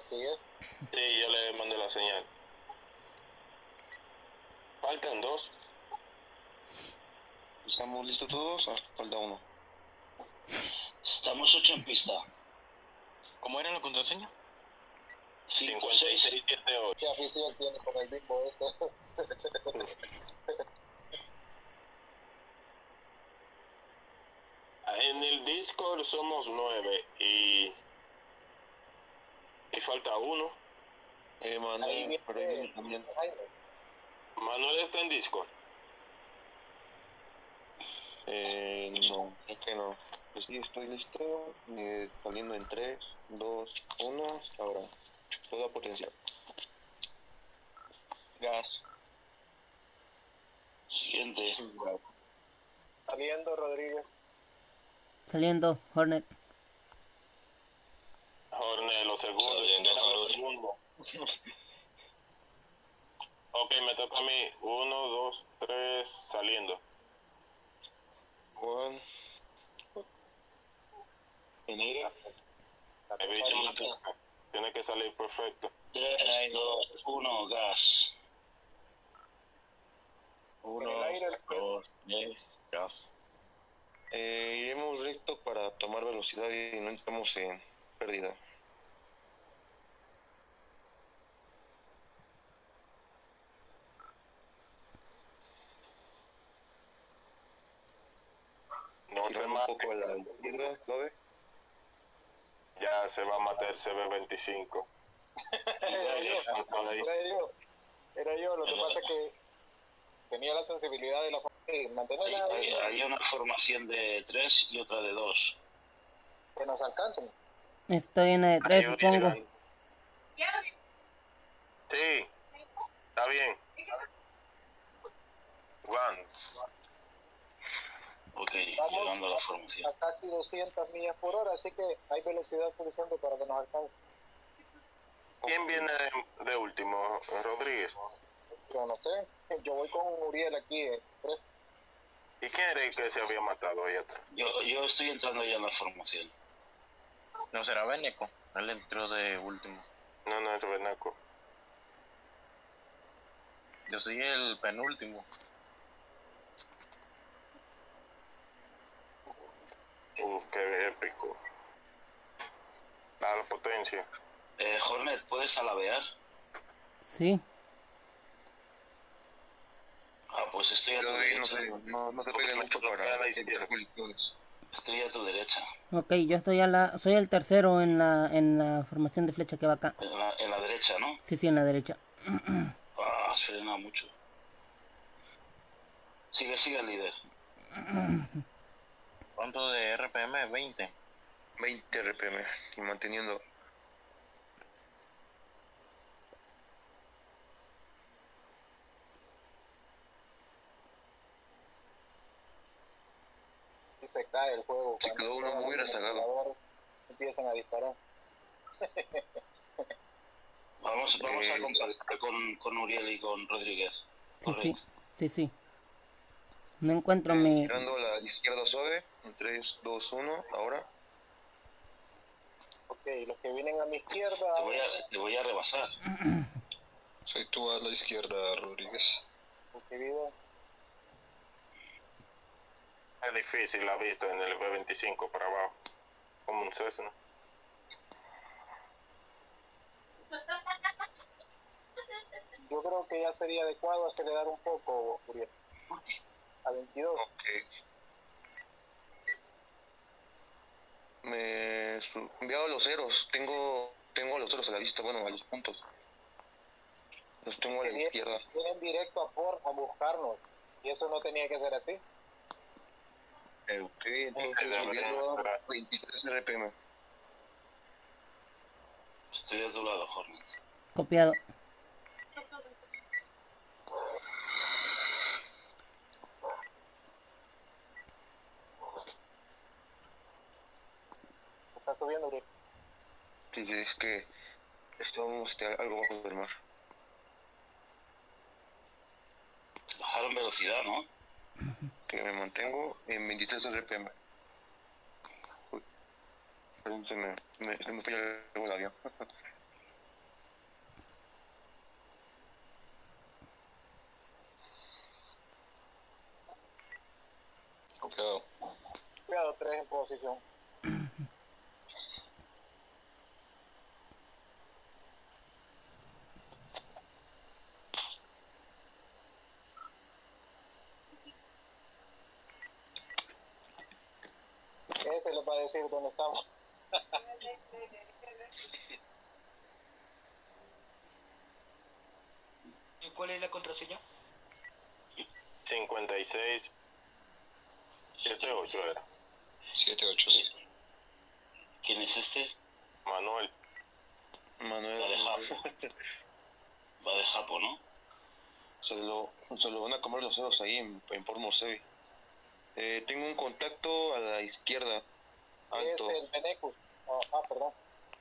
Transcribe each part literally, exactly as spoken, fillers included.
¿Sigue? Sí, ya le mandé la señal. Faltan dos. ¿Estamos listos todos? Ah, falta uno. Estamos ocho en pista. ¿Cómo era la contraseña? cinco, cincuenta y seis. seis, siete, ocho. ¿Qué afición tiene con el bimbo este? En el Discord somos nueve y, y falta uno. Eh, Ahí Manuel, viene por ahí viene también. Jaime. Manuel está en Discord. Eh, no, creo que no. Pues sí, estoy listo. Eh, saliendo en tres, dos, uno. Ahora, toda potencia. Gas. Siguiente. Gas. Saliendo Rodríguez. Saliendo, Hornet. Hornet, los segundos. Saliendo, Los segundos. Ok, me toca a mí. Uno, dos, tres, saliendo. Juan. Enera. El bicho me toca. Tiene que salir perfecto. tres, dos, uno, gas. Uno, En el aire, pues. Dos, diez, gas. Eh, iremos recto para tomar velocidad y no entramos en pérdida. No se Girando un mate. poco a la izquierda, suave. Ya se va a matar el C B veinticinco. Era yo, Ahí. era yo. Era yo, lo que pasa es que tenía la sensibilidad de la familia y Hay, mantenerla hay- hay una formación de tres y otra de dos. que nos alcancen. Estoy en la de tres, Ahí supongo. llegan. Sí, está bien. Juan, Ok, llegando a la formación. A casi doscientas millas por hora, así que hay velocidad suficiente para que nos alcance. ¿quién viene de, de último? Rodríguez. Yo no sé, yo voy con Uriel aquí, eh, tres. ¿Y quién era el que se había matado ahí atrás? Yo, yo estoy entrando ya en la formación. ¿No será Beneco? Él entró de último. No, no, es Benaco. Yo soy el penúltimo. Uf, qué épico. Da la potencia. Eh, Hornet, ¿puedes alabear? Sí. Ah, pues estoy a tu Pero de ahí no derecha. se, no, no se peguen mucho para A la izquierda. colisiones. Estoy a tu derecha. Ok, yo estoy a la... Soy el tercero en la, en la formación de flecha que va acá. En la, en la derecha, ¿no? Sí, sí, en la derecha. Ah, has frenado mucho. Sigue, sigue, líder. ¿Cuánto de R P M? veinte. veinte R P M y manteniendo. Y se cae el juego. Se Cuando quedó uno llegan muy los rezagado. jugadores, empiezan a disparar. Vamos, vamos Eh, a compartir con, con Uriel y con Rodríguez. Sí, sí, Correcto. sí, sí. No encuentro Eh, mi... girando a la izquierda suave. En tres, dos, uno. Ahora. Ok, los que vienen a mi izquierda. Te voy a, te voy a rebasar. Soy tú a la izquierda, Rodríguez. Recibido. Es difícil, la visto en el B veinticinco para abajo. Como un Cessna. Yo creo que ya sería adecuado acelerar un poco, Uriel. A veintidós. Ok. Me su- enviado los ceros. Tengo tengo los ceros a la vista. Bueno, a los puntos. Los tengo a la Vienen- izquierda. Vienen directo a por a buscarnos. Y eso no tenía que ser así. Eh, ok, entonces deberían subiendo a esperar. veintitrés R P M. Estoy a tu lado, Hornet. Copiado. Está subiendo, Uriel. Sí, sí, es que estamos este, algo bajo del mar. Bajaron velocidad, ¿no? Que me mantengo en veintitrés R P M. Uy, perdón, se me, me, se me fue el avión. Copiado. Cuidado, tres en posición. Ese les va a decir dónde estamos. ¿Y cuál es la contraseña? cincuenta y seis setenta y ocho era. siete ocho, sí. ¿Quién es este? Manuel. Manuel. Va de Japo. Va de Japo, ¿no? Se lo, se lo van a comer los ceros ahí en, en Port Morseby. Eh, tengo un contacto a la izquierda. Alto. Es el Benecus. Oh, ah, perdón.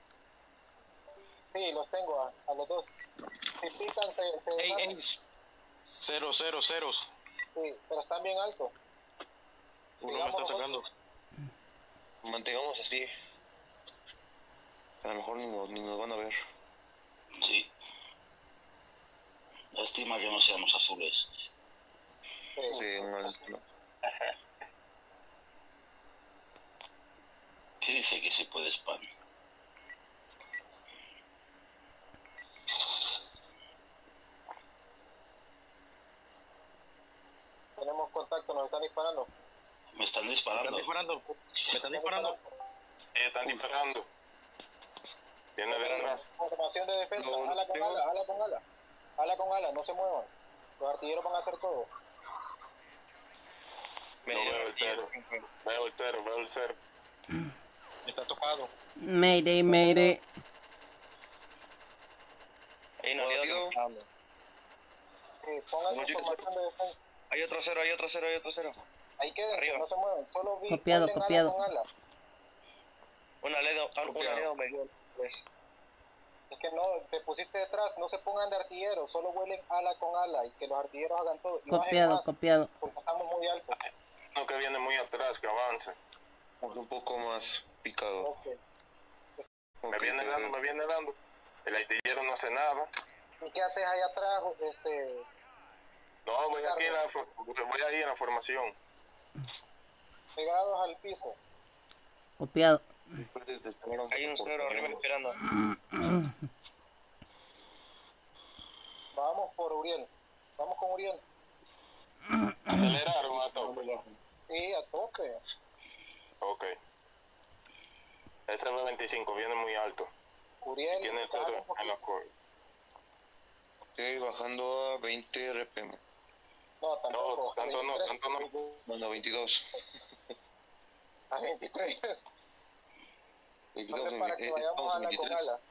Sí, los tengo a, a los dos. Si pican, se, se Ey, deshacen. ey. Cero, cero, ceros. Sí, pero están bien altos. Uno me está atacando. Mantengamos así. A lo mejor ni nos, ni nos van a ver. Sí. Lástima que no seamos azules. Sí. Sí, no, no. ¿Qué dice que se puede spam? Tenemos contacto, nos están disparando. Me están Me disparando. están disparando. Me están disparando. Sí, están disparando. Viene de atrás. Formación de defensa, No, ala con tengo- ala, ala con ala. Ala con ala, no se muevan. Los artilleros van a hacer todo. No veo el cero. Veo el cero, veo el cero. Está tocado. Mayday, mayday. Hay un aliado aliado que que me está Sí, pónganse en formación de defensa. Hay otro cero, hay otro cero, hay otro cero. Ahí quédense, Arriba. no se muevan. Solo vi Copiado, vuelen copiado. ala con ala. Un aliado, un Copiado. aliado me dio. Pues. Es que no, te pusiste detrás, no se pongan de artilleros, solo vuelen ala con ala y que los artilleros hagan todo. Y bajen Copiado, más, copiado. porque estamos muy altos. Uno que viene muy atrás, que avance. Vamos un poco más picado. Ok. Me Ok, viene dando, me viene dando. El artillero no hace nada. ¿Y qué haces allá atrás? Este, No, voy aquí en la, for- voy ahí en la formación. pegados al piso. Copiado. Hay un cero arriba esperando. Vamos por Uriel. Vamos con Uriel. Aceleraron a tope. Sí, a tope. Ok. Ese B veinticinco viene muy alto. Uriel, Tiene el baja cero un poquito. en la cor- Estoy bajando a veinte R P M. No, No, tampoco. tanto no, veintitrés. tanto no. Bueno, veintidós. A veintitrés. veintidós Entonces, en, para eh, que vayamos estamos en ala con veintitrés. ala.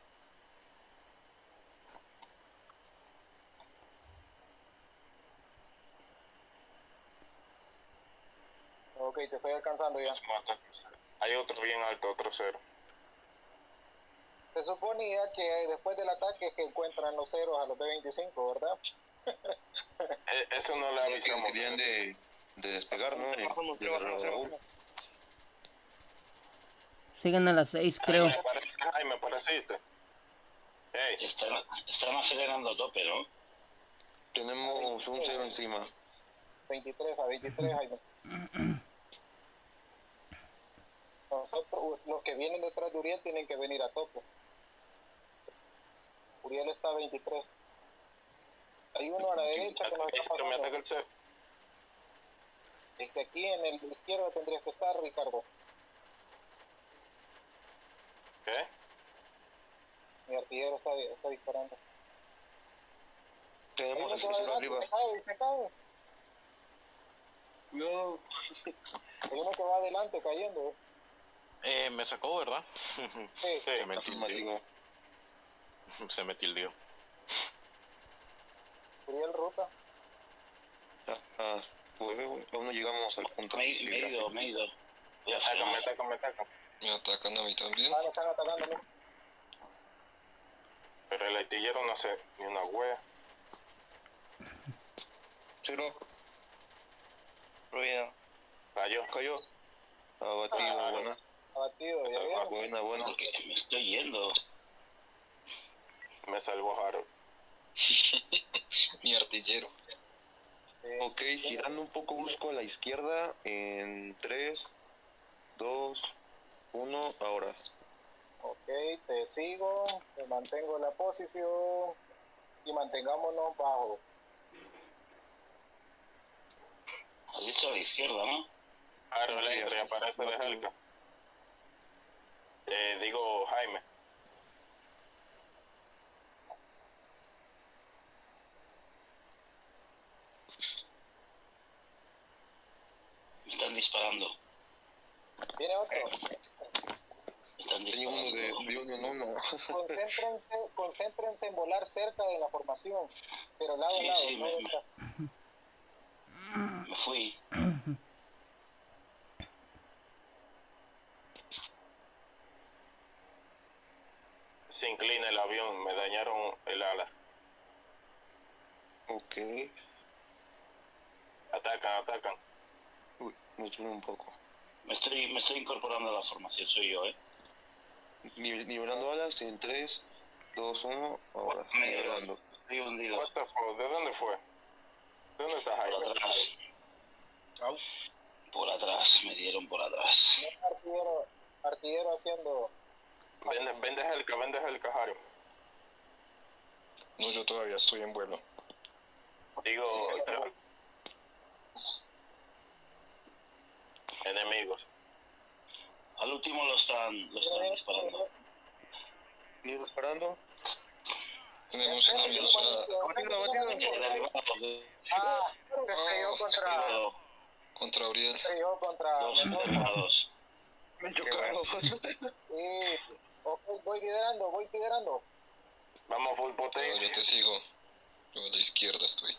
Ok, te estoy alcanzando ya. Nos mata. Hay otro bien alto, otro cero. Se suponía que después del ataque es que encuentran los ceros a los B veinticinco, ¿verdad? E- eso no le Que avisamos. querían de, de despegar, ¿no? De, Bajamos, de bajamos, Raúl. bajamos. Siguen a las seis, creo. Ay, me parece- ay, me pareciste. Hey, Están, están acelerando a tope, ¿no? Tenemos un cero encima. veintitrés a veintitrés. Ahí no. Nosotros, los que vienen detrás de Uriel tienen que venir a tope. Uriel está a veintitrés. Hay uno a la derecha que nos está que me ataca pasando. el cero. Es que aquí en el izquierda tendrías que estar, Ricardo. ¿Qué? Mi artillero está, está disparando. Hay Tenemos uno el que va cero adelante, arriba. se cae, se cae. No. Hay uno que va adelante cayendo. ¿eh? Eh, me sacó, ¿verdad? Sí, Sí. Se me tildió. Afirmativo. Se me tildió. Uriel ruta. Ah, pues, aún no llegamos al punto. Me, he- me he ido, me he ido. Voy a Ataca, me frenar. ataca, me ataca. Me atacan a mí también. Ah, me están atacando. ¿no? Pero el artillero no hace ni una wea. Cero. Ruido. Cayó. Cayó. Abatido, Ah, buena. Abatido, ya vieron. Buena, buena. Porque me estoy yendo. Me salvó Harold. Mi artillero. Eh, Ok, girando un poco brusco a la izquierda en tres, dos, uno, ahora. Ok, te sigo, te mantengo en la posición y mantengámonos bajo. Has dicho a la izquierda, ¿no? Aro, Sí, entra y así, aparece de así. Helka. Eh, digo, Jaime. Me están disparando. ¿Viene otro? Me están Tenía uno de, disparando. de uno en uno. Concéntrense, concéntrense en volar cerca de la formación, pero lado a Sí, lado, sí, no me, detrás. me, me fui. Se inclina el avión, me dañaron el ala. Ok. Atacan, atacan. Uy, me subí un poco. Me estoy, me estoy incorporando a la formación, soy yo, ¿eh? Nive- Nivelando alas en tres, dos, uno, ahora. Me Nivelando. estoy hundido. What the fuck? ¿De dónde fue? ¿De dónde está Por Jaime? atrás. Por atrás, me dieron por atrás. Artillero, artillero haciendo... Vende, vende Helka, vende Helka, Jairo. No, yo todavía estoy en vuelo. Digo, enemigos. Al último lo están, lo están disparando. ¿Sigue disparando? Tenemos enemigos a... Eh, derribados, Ah, se estrelló contra... derribado, contra Uriel. Se estrelló contra... dos derribados. Me chocaron. Sí, ok, voy liderando, voy liderando. Vamos full No, potencia. yo te sigo. Yo a la izquierda estoy.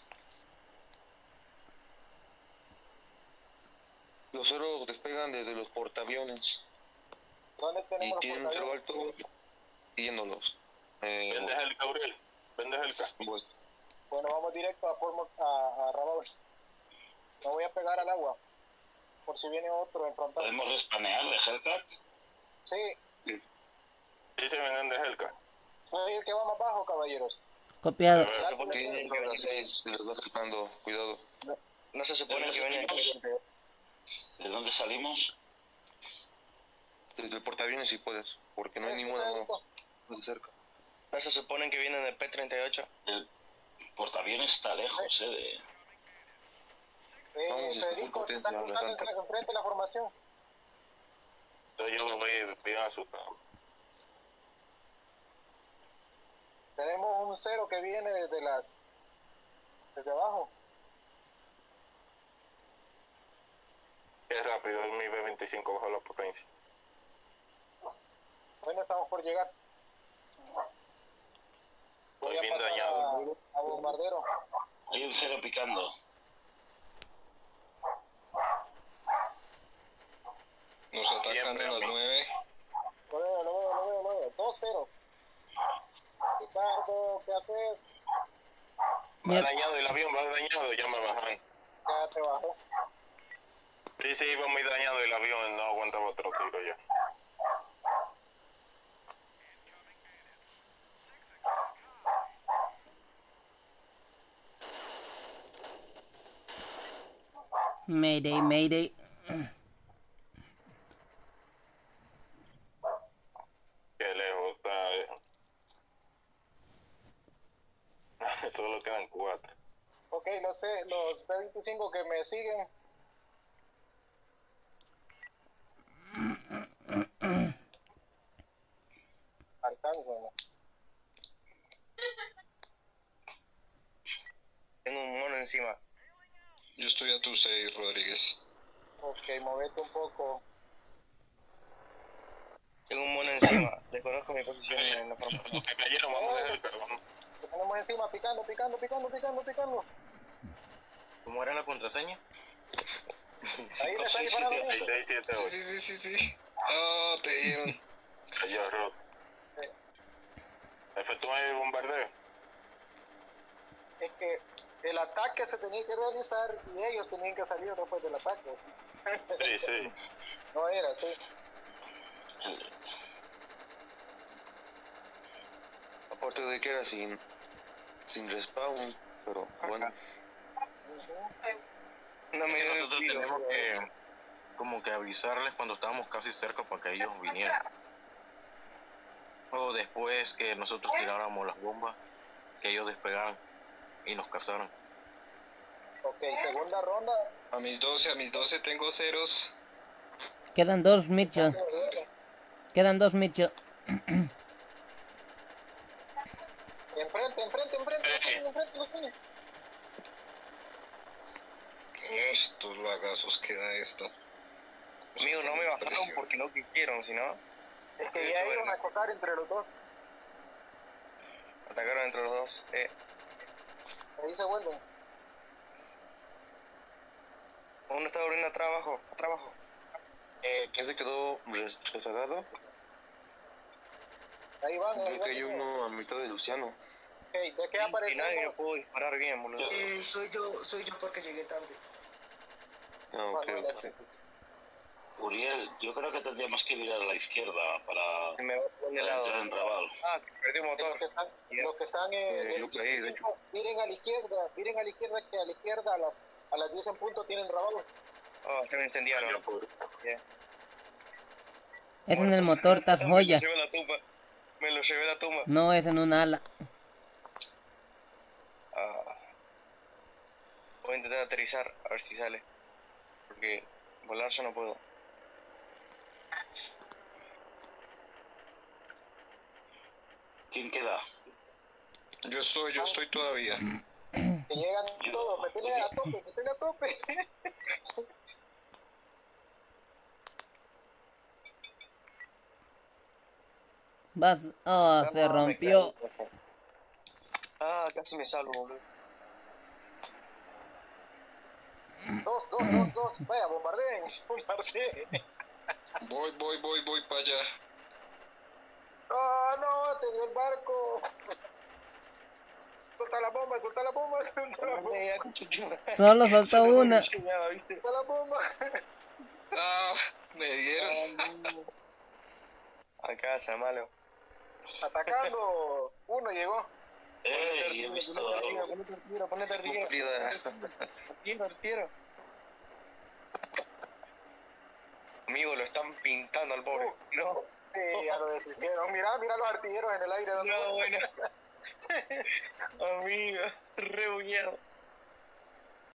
Los ceros despegan desde los portaaviones ¿Dónde y tenemos tienen un los cero portaaviones? alto siguiéndolos. Eh, Vende Helka, Uriel. Vende Helka. bueno, Bueno, vamos directo a, Fort Mo- a, a Rabaul. Me voy a pegar al agua, por si viene otro en frontal. ¿Podemos respanear de Hellcat? Sí, Sí, se vengan de Helka. soy el que va más bajo, caballeros. Copiado. A ver, tienen son las seis, se les va acercando, cuidado. No se supone que vienen ¿De dónde salimos? Desde el portaaviones si puedes, porque no hay Sí, ninguna Federico. más cerca. no se supone que vienen de P treinta y ocho. El portaaviones está lejos, ¿eh? De... Eh, Vamos, Federico, te está potencia, cruzando bastante. enfrente de la formación. entonces yo voy bien asustado. Tenemos un cero que viene desde las... desde abajo. Es rápido, es mi B veinticinco bajo la potencia. Bueno, estamos por llegar. Voy Estoy a bien pasar dañado. a, a bombardero. Hay un cero picando. Nos atacan de las nueve. Lo veo, lo veo, lo veo, lo veo. dos cero. Ricardo, ¿qué haces? Va Bien. dañado el avión, va dañado, ya me bajan. Ya te bajó. Sí, sí, iba muy dañado el avión, no aguantaba otro tiro ya. Mayday, mayday. Qué lejos está. eh. Solo quedan cuatro. Ok, no sé, los B veinticinco que me siguen. Alcánzame. Tengo un mono encima. Yo estoy a tu seis, Rodríguez. Ok, movete un poco. Tengo un mono encima. Desconozco mi posición en la forma. Me cayeron, vamos a dejar el vamos. Lo tenemos encima, picando, picando, picando, picando, picando. ¿Cómo era la contraseña? Ahí le está Sí, sí, disparando. sí. seis seis siete Sí, ocho. sí, sí, sí, sí. Ah, te dieron. Cayó Rod. Efectúa el bombardeo. Es que el ataque se tenía que realizar y ellos tenían que salir después del ataque. Sí, sí. No era así. Aparte de que era sin, sin respawn, pero bueno. No me Que dio nosotros tiro, tenemos bro. que como que avisarles cuando estábamos casi cerca para que ellos vinieran. O después que nosotros tiráramos las bombas, que ellos despegaran y nos cazaran. Ok, segunda ronda. A mis doce, a mis doce tengo ceros. Quedan dos, Mitchell. Quedan dos, Mitchell. Enfrente, enfrente, enfrente, enfrente, enfrente, enfrente. Estos lagazos que da esto. Amigo, no me bajaron Presión. porque no quisieron, si no, Es que ya iban a chocar entre los dos. atacaron entre los dos. Eh, Ahí se vuelven. uno está volviendo a trabajo, a trabajo. Eh, ¿Quién se quedó res- rezagado? Ahí van, ahí Creo van. que hay uno a mitad de Luciano. Ok, ¿de qué Y nadie aparecemos? no pudo disparar bien, boludo. Eh, soy yo, soy yo porque llegué tarde. Ah, ok, ok. Uriel, yo creo que tendríamos que mirar a la izquierda para, Se me va por el para entrar lado. en Raval. Ah, que perdí un Los motor. que están, Ya. los que están Eh, eh, yo caí, de hecho. miren a la izquierda, miren a la izquierda, que a la izquierda a las, a las diez en punto tienen Raval. Oh, se me incendiaron. Ya. Es en el motor, estás Me joya. lo llevé a la tumba. Me lo llevé a la tumba. No, es en un ala. Ah. Voy a intentar aterrizar, a ver si sale. Porque volar yo no puedo. ¿Quién queda? Yo soy, yo estoy todavía. Que llegan todos, metele a tope, metele a tope. Vas. Oh, se rompió. Ah, casi me salvo, boludo. Dos, dos, dos, dos. Vaya, bombardeen, bombardeen. Voy, voy, voy, voy para allá. ¡Oh, no! ¡Te dio el barco! ¡Suelta la bomba, suelta la bomba, suelta la bomba! Solo soltó una. ¡Suelta la bomba! Ah, me dieron. A casa, malo. Atacando. Uno llegó. ¡Eh! He visto algo. Ponete artillero, ponete artillero. Cumplida. Artillero, artillero. Amigo, lo están pintando al pobre. Uf. No, Sí, ya lo deshicieron. Mira, mira los artilleros en el aire. no, bueno. Amigo, re bugueado.